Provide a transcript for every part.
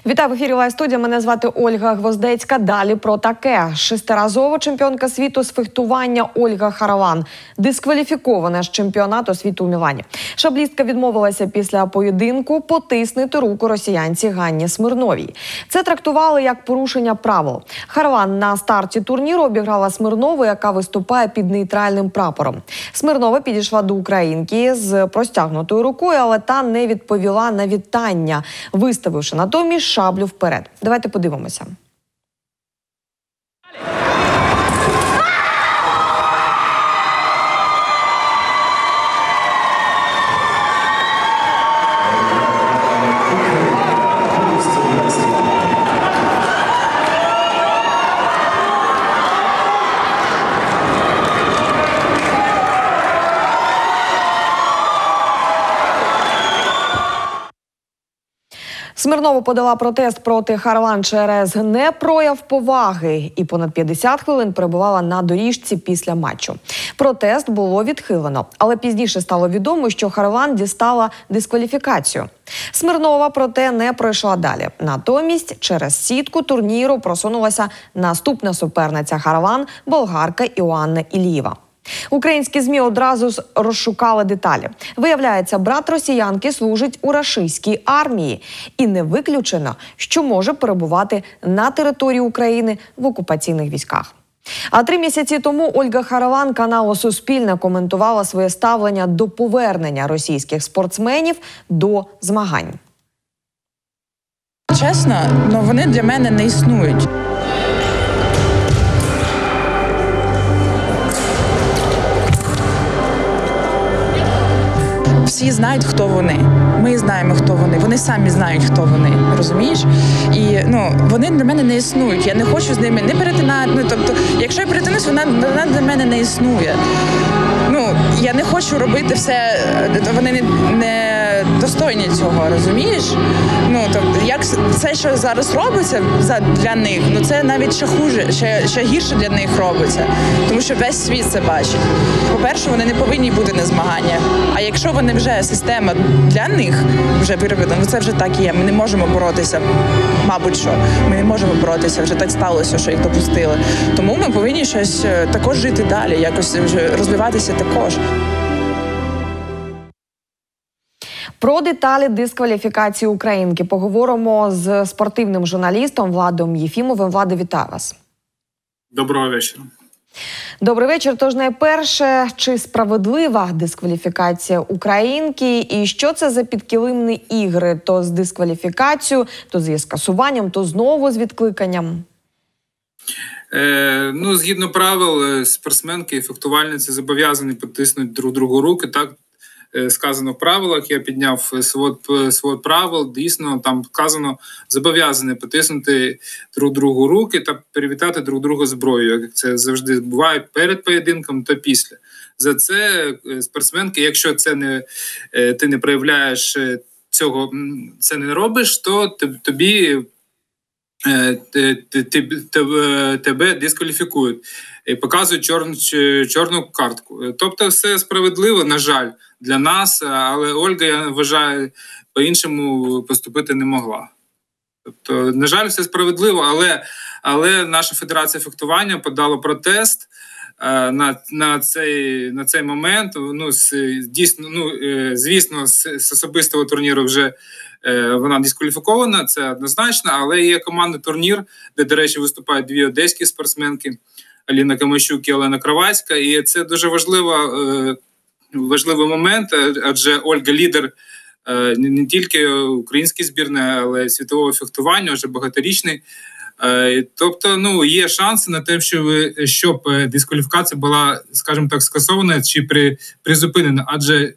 Вітаю в ефірі Лайв-студія. Мене звати Ольга Гвоздецька. Далі про таке. Шестиразова чемпіонка світу з фехтування Ольга Хараван дискваліфікована з чемпіонату світу у Мілані. Шаблістка відмовилася після поєдинку потиснути руку росіянці Ганні Смирновій. Це трактували як порушення правил. Хараван на старті турніру обіграла Смирнову, яка виступає під нейтральним прапором. Смирнова підійшла до українки з простягнутою рукою, але та не відповіла на вітання, виставивши натомість шаблю вперед. Давайте подивимося. Смирнова подала протест проти Хараван через непрояв поваги і понад 50 хвилин перебувала на доріжці після матчу. Протест було відхилено, але пізніше стало відомо, що Хараван дістала дискваліфікацію. Смирнова, проте, не пройшла далі. Натомість через сітку турніру просунулася наступна суперниця Хараван – болгарка Іоанна Ілієва. Українські ЗМІ одразу розшукали деталі. Виявляється, брат росіянки служить у рашистській армії. І не виключено, що може перебувати на території України в окупаційних військах. А 3 місяці тому Ольга Хараван каналу «Суспільне» коментувала своє ставлення до повернення російських спортсменів до змагань. Чесно, вони для мене не існують. Всі знають, хто вони. Ми знаємо, хто вони. Вони самі знають, хто вони. Розумієш? І вони для мене не існують. Я не хочу з ними не перетинати. Тобто, якщо я перетинусь, вона для мене не існує. Я не хочу робити все. Вони не достойні цього, розумієш? Тобто, як все, що зараз робиться для них, це навіть ще хуже, ще гірше для них робиться. Тому що весь світ це бачить. По-перше, вони не повинні бути на змаганнях. А якщо вони вже система для них вже вироблена, це вже так і є. Ми не можемо боротися, мабуть, що. Ми не можемо боротися, вже так сталося, що їх допустили. Тому ми повинні щось також жити далі, якось вже розвиватися також. Про деталі дискваліфікації українки поговоримо з спортивним журналістом Владом Єфімовим. Владе, вітаю вас. Доброго вечора. Добрий вечір. Тож найперше, чи справедлива дискваліфікація українки? І що це за підкилимні ігри? То з дискваліфікацією, то з її скасуванням, то знову з відкликанням? Згідно правил, спортсменки і фехтувальниці зобов'язані потиснути друг другу руки, так? Сказано в правилах, я підняв свод правил, дійсно там вказано зобов'язані потиснути друг другу руки та привітати друг друга зброєю, як це завжди буває перед поєдинком та після. За це спортсменки, якщо ти не проявляєш цього, це не робиш, то тебе дискваліфікують і показують чорну картку. Тобто все справедливо, на жаль, для нас, але Ольга, я вважаю, по-іншому поступити не могла. Тобто, на жаль, все справедливо, але наша федерація фехтування подала протест на цей момент. Звісно, з особистого турніру вже вона дискваліфікована, це однозначно, але є командний турнір, де, до речі, виступають 2 одеські спортсменки, Аліна Камащук і Олена Кровацька, і це дуже важливий момент, адже Ольга лідер не тільки української збірної, але й світового фехтування, вже багаторічний. Тобто, є шанси на те, щоб дискваліфікація була, скажімо так, скасована чи призупинена, адже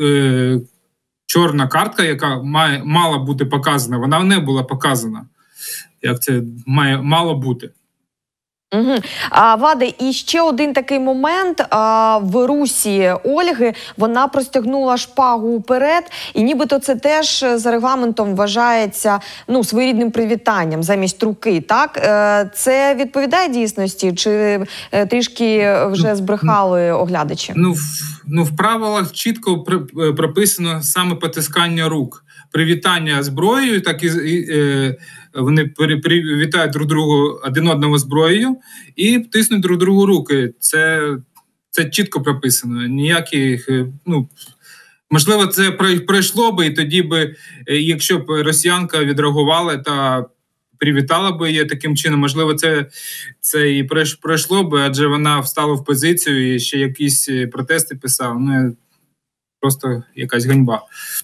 чорна картка, яка мала бути показана, вона не була показана, як це мало бути. Владе, і ще один такий момент. В русі Ольги вона простягнула шпагу вперед, і нібито це теж за регламентом вважається своєрідним привітанням замість руки, так? Це відповідає дійсності, чи трішки вже збрехали оглядачі? В правилах чітко прописано саме потискання рук. привітання зброєю, так і вони привітають друг другу один одного зброєю і тиснуть друг другу руки. Це чітко прописано. Ніяких, можливо, це пройшло би, і тоді би, якщо б росіянка відреагувала та привітала би її таким чином, можливо, це і пройшло би, адже вона встала в позицію і ще якісь протести писала. Просто якась ганьба.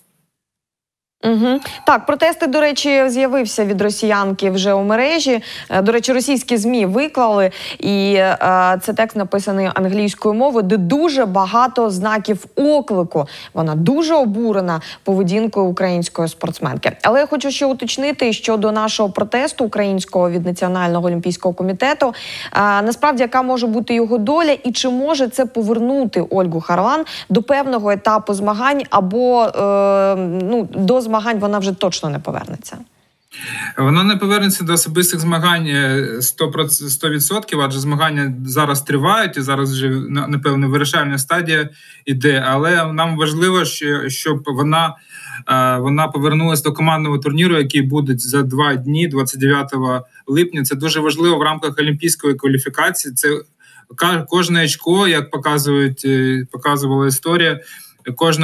Угу. Так, протести, до речі, з'явився від росіянки вже у мережі. До речі, російські ЗМІ виклали, і це текст написаний англійською мовою, де дуже багато знаків оклику. Вона дуже обурена поведінкою української спортсменки. Але я хочу ще уточнити щодо нашого протесту українського від Національного олімпійського комітету. Насправді, яка може бути його доля і чи може це повернути Ольгу Харлан до певного етапу змагань або до змагань вона вже точно не повернеться? Вона не повернеться до особистих змагань 100%, адже змагання зараз тривають, і зараз вже, напевно, вирішальна стадія йде. Але нам важливо, щоб вона повернулася до командного турніру, який буде за 2 дні, 29 липня. Це дуже важливо в рамках олімпійської кваліфікації. Це кожне очко, як показувала історія, кожне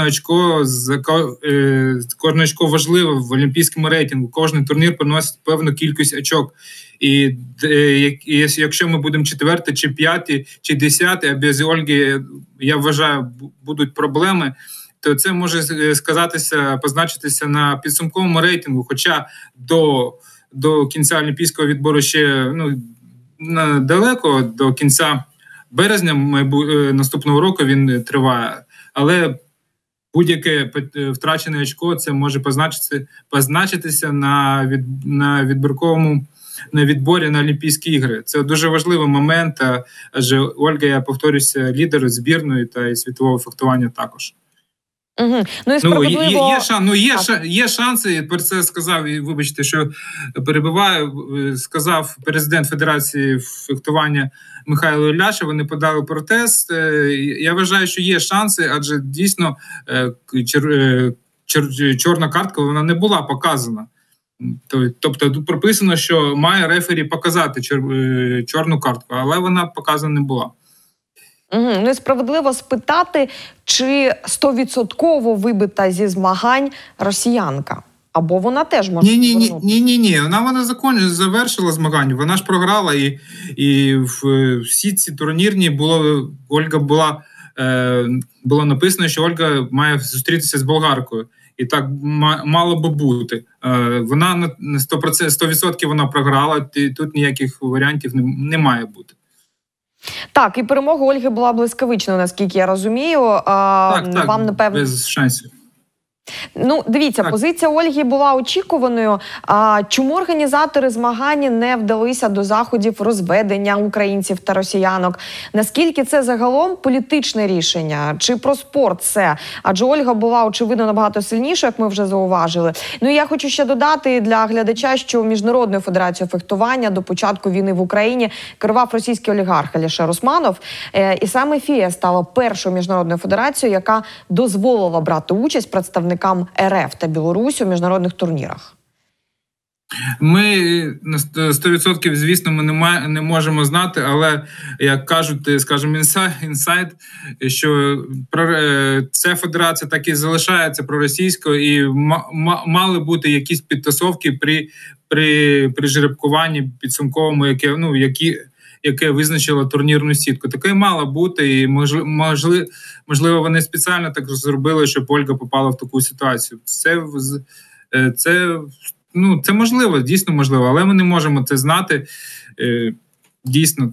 очко важливе в олімпійському рейтингу. Кожен турнір приносить певну кількість очок. І якщо ми будемо 4-й, чи 5-й, чи 10-й, а без Ольги, я вважаю, будуть проблеми, то це може позначитися на підсумковому рейтингу. Хоча до кінця олімпійського відбору ще далеко, до кінця березня наступного року він триває. Але будь-яке втрачене очко це може позначитися на відборі на Олімпійські ігри. Це дуже важливий момент, адже Ольга, я повторюся, лідер збірної та і світового фехтування також. Угу. І справедливо... Є шанси, про це сказав, і вибачте, що перебиваю, сказав президент Федерації фехтування Михайло Ілляшев, вони подали протест. Я вважаю, що є шанси, адже дійсно чорна картка, вона не була показана. Тобто тут прописано, що має рефері показати чорну картку, але вона показана не була. І справедливо спитати, чи 100% вибита зі змагань росіянка? Або вона теж може повернути? Ні. Вона завершила змагання. Вона ж програла, і всі ці турнірні було написано, що Ольга має зустрітися з болгаркою. І так мало би бути. Вона на 100% вона програла, і тут ніяких варіантів не має бути. Так, і перемога Ольги була блискавичною, наскільки я розумію. Так, вам, напевно... без шансів. Дивіться, позиція Ольги була очікуваною. Чому організатори змагань не вдалися до заходів розведення українців та росіянок? Наскільки це загалом політичне рішення? Чи про спорт це? Адже Ольга була, очевидно, набагато сильнішою, як ми вже зауважили. І я хочу ще додати для глядача, що Міжнародною федерацією фехтування до початку війни в Україні керував російський олігарх Алішер Усманов. І саме ФІА стала першою міжнародною федерацією, яка дозволила брати участь представникам РФ та Білорусі у міжнародних турнірах. Ми на 100%, звісно, ми не можемо знати, але, як кажуть, скажімо, інсайд, що ця федерація так і залишається проросійською, і мали бути якісь підтасовки при жеребкуванні підсумковому, яке визначило турнірну сітку. Таке мало бути, і можливо вони спеціально так зробили, щоб Ольга попала в таку ситуацію. Це можливо, дійсно можливо, але ми не можемо це знати. Дійсно,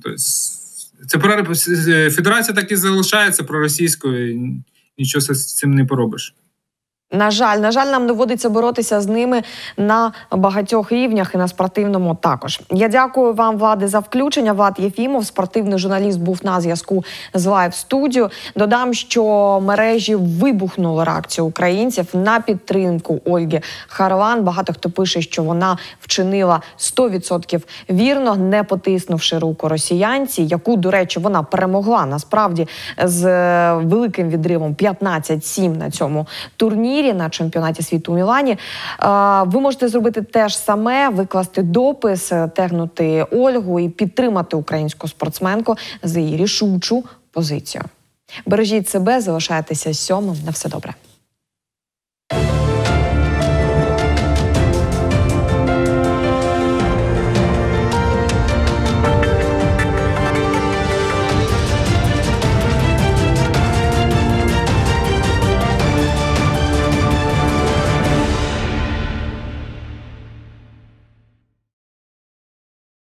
федерація так і залишається проросійською, нічого з цим не поробиш. На жаль, нам доводиться боротися з ними на багатьох рівнях і на спортивному також. Я дякую вам, Владе, за включення. Влад Єфімов, спортивний журналіст, був на зв'язку з Лайв-студіо. Додам, що мережі вибухнули реакцію українців на підтримку Ольги Харлан. Багато хто пише, що вона вчинила 100% вірно, не потиснувши руку росіянці, яку, до речі, вона перемогла, насправді, з великим відривом 15-7 на цьому турнірі. ефірі на чемпіонаті світу у Мілані. Ви можете зробити те ж саме, викласти допис, тегнути Ольгу і підтримати українську спортсменку за її рішучу позицію. Бережіть себе, залишайтеся сьомим. На все добре.